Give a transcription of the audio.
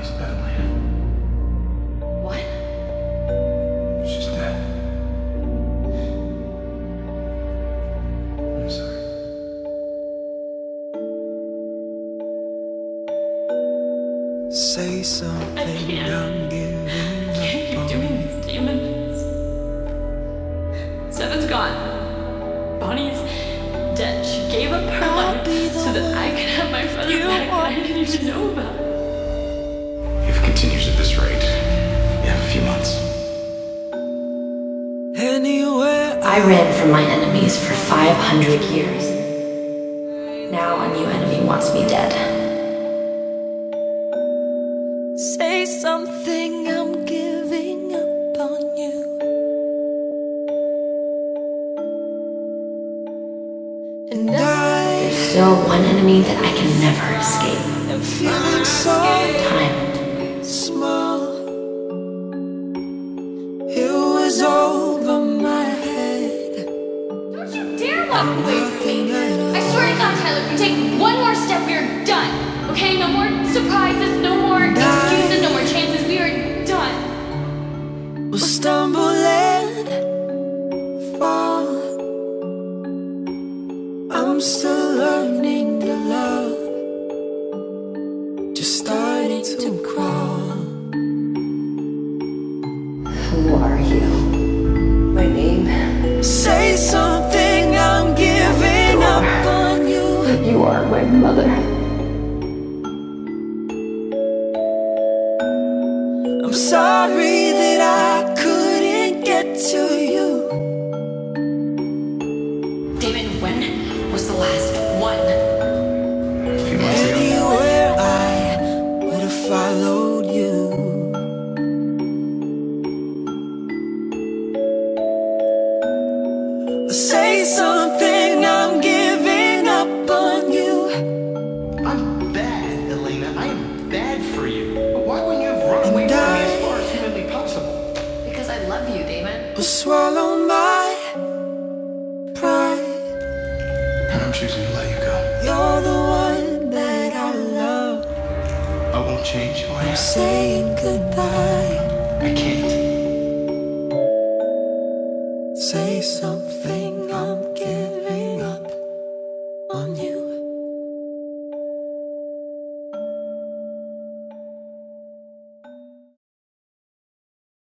Bonnie's dead, Elena. What? She's dead. I'm sorry. Say something, I'm giving You're up doing on this, Damon. Seven's gone. Bonnie's dead. She gave up her life so that I could have my brother back that I didn't even know about. If it continues at this rate, you have a few months. anywhere. I ran from my enemies for 500 years. Now a new enemy wants me dead. Say something, I'm giving up on you. And There's still one enemy that I can never escape. am feeling so Time. small. It was over my head. Don't you dare walk away from me! I swear to God, Tyler, if you take one more step, we are done. Okay? No more surprises, no more excuses, no more chances. We are done. We'll stumble and fall. I'm still learning to love. Just starting to crawl. Who are you? My name? Say something, I'm giving up on you. You are my mother. I'm sorry that I couldn't get to you. David, when was the last one? A few months ago. Anywhere I would have followed you. Say something, I'm giving up on you. I'm bad, Elena. I am bad for you. But why wouldn't you have run away from me as far as humanly possible? Because I love you, David. Will swallow my pride. And I'm choosing to let you go. You're the one that I love. I won't change who I I'm am. saying goodbye. I can't. Say something, I'm